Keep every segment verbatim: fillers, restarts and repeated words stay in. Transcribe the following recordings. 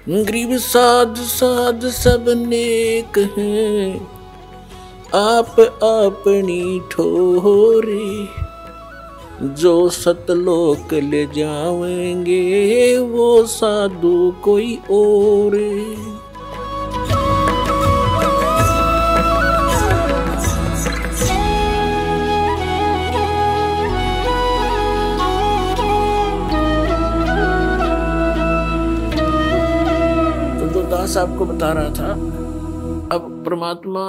गरीब साध साध सब नेक हैं, आप अपनी ठोरे, जो सतलोक ले जाएंगे वो साधु कोई और। तो दास आपको बता रहा था, अब परमात्मा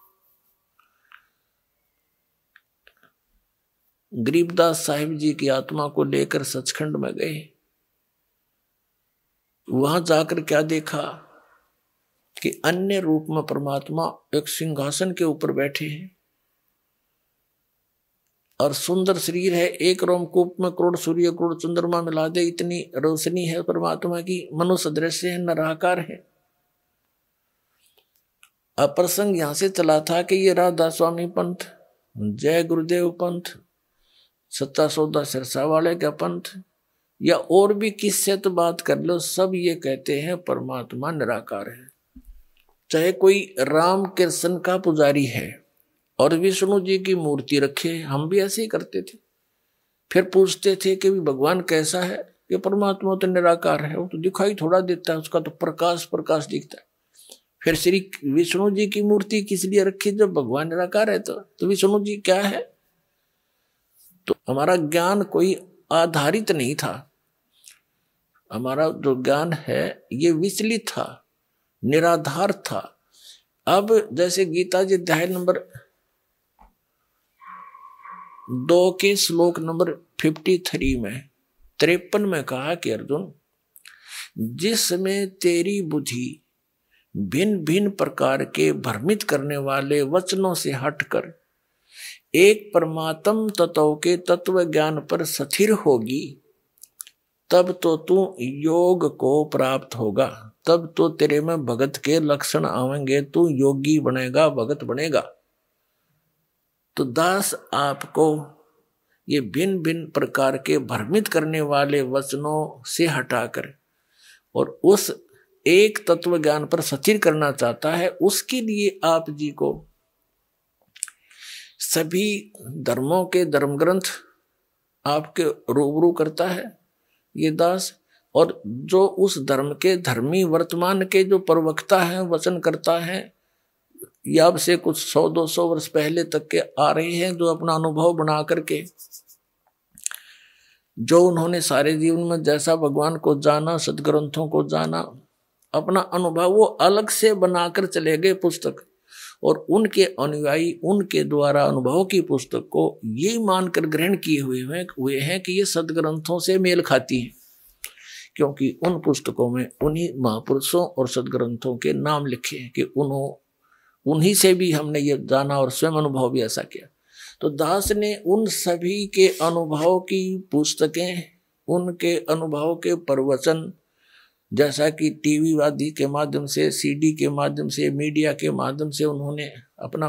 गरीबदास साहिब जी की आत्मा को लेकर सचखंड में गए। वहां जाकर क्या देखा कि अन्य रूप में परमात्मा एक सिंहासन के ऊपर बैठे हैं और सुंदर शरीर है। एक रोमकूप में करोड़ सूर्य करोड़ चंद्रमा मिला दे इतनी रोशनी है परमात्मा की। मनुष्य दृश्य है, निराकार है। अब प्रसंग यहां से चला था कि ये राधा स्वामी पंथ, जय गुरुदेव पंथ, सत्ता सौदा सिरसा वाले का पंथ, या और भी किससे तो बात कर लो, सब ये कहते हैं परमात्मा निराकार है। चाहे कोई राम कृष्ण का पुजारी है और विष्णु जी की मूर्ति रखे, हम भी ऐसे ही करते थे। फिर पूछते थे कि भगवान कैसा है, कि परमात्मा तो निराकार है, वो तो दिखाई थोड़ा देता है, उसका तो प्रकाश प्रकाश दिखता है। फिर श्री विष्णु जी की मूर्ति किस लिए रखी, जब भगवान निराकार है तो, तो विष्णु जी क्या है। तो हमारा ज्ञान कोई आधारित नहीं था। हमारा जो ज्ञान है ये विचलित था, निराधार था। अब जैसे गीता जी अध्याय नंबर दो के श्लोक नंबर तिरेपन में तिरपन में कहा कि अर्जुन, जिसमें तेरी बुद्धि भिन्न भिन्न प्रकार के भ्रमित करने वाले वचनों से हटकर एक परमात्म तत्व के तत्व ज्ञान पर स्थिर होगी, तब तो तू योग को प्राप्त होगा, तब तो तेरे में भगत के लक्षण आवेंगे, तू योगी बनेगा, भगत बनेगा। तो दास आपको ये भिन्न भिन्न प्रकार के भ्रमित करने वाले वचनों से हटाकर और उस एक तत्व ज्ञान पर स्थिर करना चाहता है। उसके लिए आप जी को सभी धर्मों के धर्म ग्रंथ आपके रूबरू करता है ये दास, और जो उस धर्म के धर्मी वर्तमान के जो प्रवक्ता हैं, वचन करता है, या अब से कुछ सौ दो सौ वर्ष पहले तक के आ रहे हैं, जो अपना अनुभव बना करके, जो उन्होंने सारे जीवन में जैसा भगवान को जाना, सदग्रंथों को जाना, अपना अनुभव वो अलग से बनाकर चले गए पुस्तक, और उनके अनुयायी उनके द्वारा अनुभव की पुस्तक को ये मानकर ग्रहण किए हुए हैं हुए हैं कि ये सदग्रंथों से मेल खाती है, क्योंकि उन पुस्तकों में उन्हीं महापुरुषों और सदग्रंथों के नाम लिखे हैं कि उन्हों उन्हीं से भी हमने ये जाना और स्वयं अनुभव भी ऐसा किया। तो दास ने उन सभी के अनुभव की पुस्तकें, उनके अनुभव के प्रवचन, जैसा कि टीवी आदि के माध्यम से, सीडी के माध्यम से, मीडिया के माध्यम से उन्होंने अपना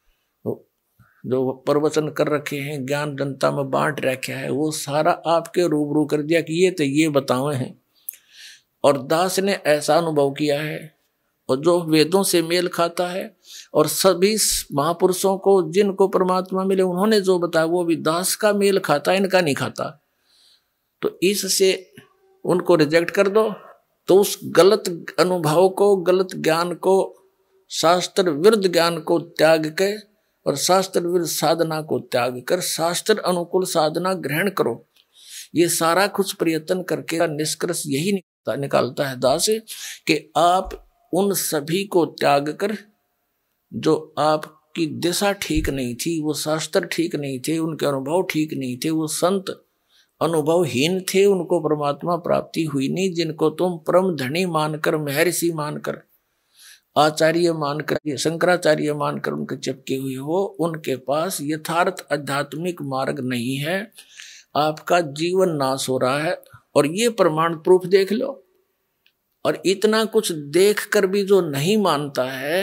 जो प्रवचन कर रखे हैं, ज्ञान जनता में बांट रखा है, वो सारा आपके रूबरू कर दिया कि ये तो ये बतावे हैं। और दास ने ऐसा अनुभव किया है और जो वेदों से मेल खाता है, और सभी महापुरुषों को जिनको परमात्मा मिले उन्होंने जो बताया वो भी दास का मेल खाता, इनका नहीं खाता। तो इससे उनको रिजेक्ट कर दो, तो उस गलत अनुभव को, गलत ज्ञान को, शास्त्र विरुद्ध ज्ञान को त्याग के और शास्त्र विरुद्ध साधना को त्याग कर शास्त्र अनुकूल साधना ग्रहण करो। ये सारा कुछ प्रयत्न करके निष्कर्ष यही निकालता है दास कि आप उन सभी को त्याग कर, जो आपकी दिशा ठीक नहीं थी, वो शास्त्र ठीक नहीं थे, उनके अनुभव ठीक नहीं थे, वो संत अनुभवहीन थे, उनको परमात्मा प्राप्ति हुई नहीं, जिनको तुम परम धनी मानकर, महर्षि मानकर, आचार्य मानकर, शंकराचार्य मानकर उनके चिपके हुए हो, उनके पास यथार्थ आध्यात्मिक मार्ग नहीं है। आपका जीवन नाश हो रहा है, और ये प्रमाण प्रूफ देख लो। और इतना कुछ देख कर भी जो नहीं मानता है,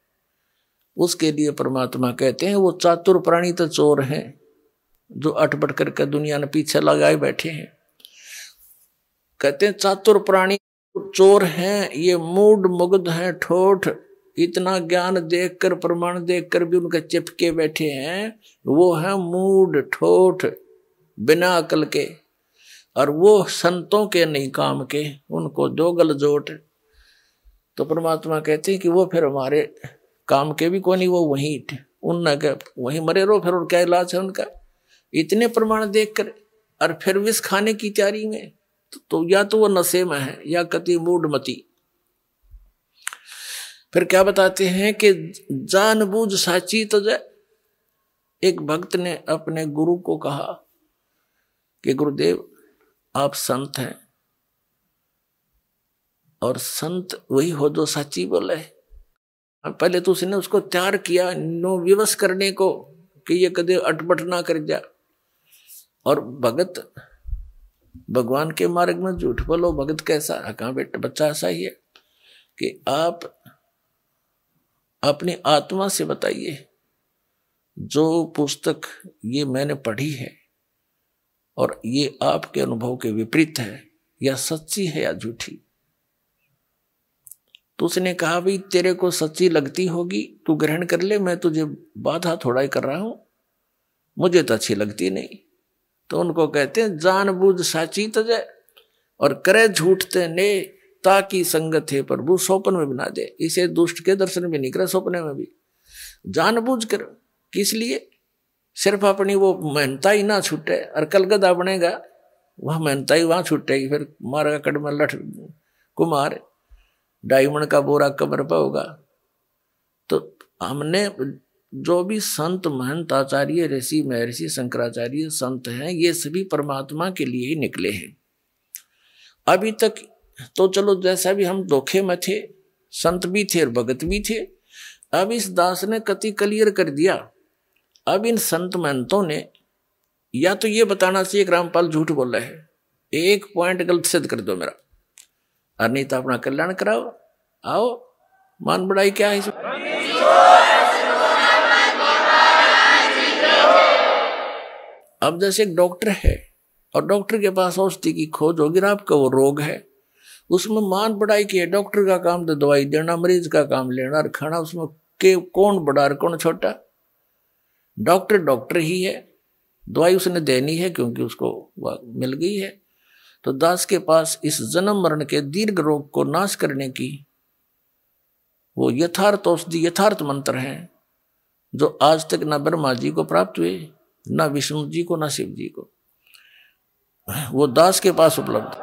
उसके लिए परमात्मा कहते हैं वो चातुर प्राणी तो चोर हैं, जो अटपट करके दुनिया ने पीछे लगाए बैठे हैं। कहते हैं चातुर प्राणी चोर हैं, ये मूड मुग्ध हैं, ठोठ, इतना ज्ञान देखकर प्रमाण देखकर भी उनके चिपके बैठे हैं, वो है मूड ठोठ बिना अकल के, और वो संतों के नहीं काम के, उनको दो गल जोट। तो परमात्मा कहते हैं कि वो फिर हमारे काम के भी कोई नहीं, वो वहीं उन वहीं मरे रहो, फिर और क्या इलाज है उनका। इतने प्रमाण देखकर और फिर विष खाने की तैयारी में, तो, तो या तो वो नशे में है या कति मूढ़मती। फिर क्या बताते हैं कि जानबूझ साची तजय। एक भक्त ने अपने गुरु को कहा कि गुरुदेव आप संत हैं, और संत वही हो जो सच्ची बोले। पहले तो उसने उसको तैयार किया नो विवश करने को कि ये कदे अटपट ना कर जा। और भगत भगवान के मार्ग में झूठ बोलो, भगत कैसा है? कहाँ बेटा बच्चा ऐसा ही है कि आप अपनी आत्मा से बताइए, जो पुस्तक ये मैंने पढ़ी है और ये आपके अनुभव के विपरीत है, या सच्ची है या झूठी। तो उसने कहा भाई तेरे को सच्ची लगती होगी तू ग्रहण कर ले, मैं तुझे बाधा थोड़ा ही कर रहा हूं, मुझे तो अच्छी लगती नहीं। तो उनको कहते हैं जानबूझ साची तजय और करे झूठते ने, ताकि संगत है प्रभु सोपन में बना दे। इसे दुष्ट के दर्शन भी नहीं करे, सपने में भी जानबूझ कर। किस लिए? सिर्फ अपनी वो मेहनता ही ना छूटे, और कलगदा बनेगा वह मेहनता ही वहां छूटेगी, फिर मारेगा कड़ में लठ कुमार, डायमंड का बोरा कब्र पर होगा। तो हमने जो भी संत महंत आचार्य ऋषि महर्षि शंकराचार्य संत हैं, ये सभी परमात्मा के लिए ही निकले हैं। अभी तक तो चलो जैसा भी हम धोखे में थे, संत भी थे और भगत भी थे। अब इस दास ने कति क्लियर कर दिया। अब इन संत महंतों ने या तो ये बताना चाहिए कि रामपाल झूठ बोल रहे हैं, एक पॉइंट गलत सिद्ध कर दो मेरा, और नहीं तो अपना कल्याण कराओ। आओ मान बढ़ाई क्या है? अब जैसे एक डॉक्टर है और डॉक्टर के पास औषधि की खोज होगी, आपका वो रोग है, उसमें मान बढ़ाई की है। डॉक्टर का काम तो दवाई देना, मरीज का काम लेना और खाना, उसमें के कौन बड़ा और कौन छोटा? डॉक्टर डॉक्टर ही है, दवाई उसने देनी है क्योंकि उसको मिल गई है। तो दास के पास इस जन्म मरण के दीर्घ रोग को नाश करने की वो यथार्थ औषधि, यथार्थ मंत्र हैं, जो आज तक न ब्रह्मा जी को प्राप्त हुए, न विष्णु जी को, न शिव जी को। वो दास के पास उपलब्ध।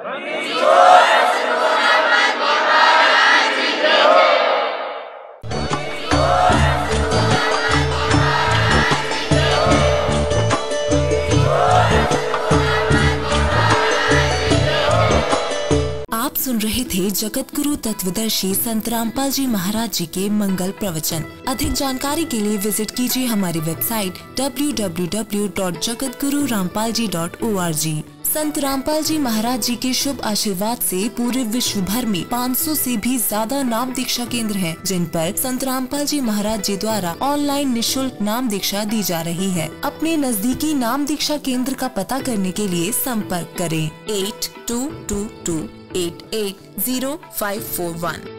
सुन रहे थे जगत गुरु तत्वदर्शी संत रामपाल जी महाराज जी के मंगल प्रवचन। अधिक जानकारी के लिए विजिट कीजिए हमारी website W W W dot Jagat Guru Rampal ji dot O R G. Sant Rampal जी महाराज जी के शुभ आशीर्वाद से पूरे विश्व भर में पाँच सौ से भी ज्यादा नाम दीक्षा केंद्र हैं, जिन पर संत रामपाल जी महाराज जी द्वारा ऑनलाइन निशुल्क नाम दीक्षा दी जा रही है। अपने नजदीकी नाम दीक्षा केंद्र का पता करने के लिए संपर्क करें eight two two two eight eight zero five four one.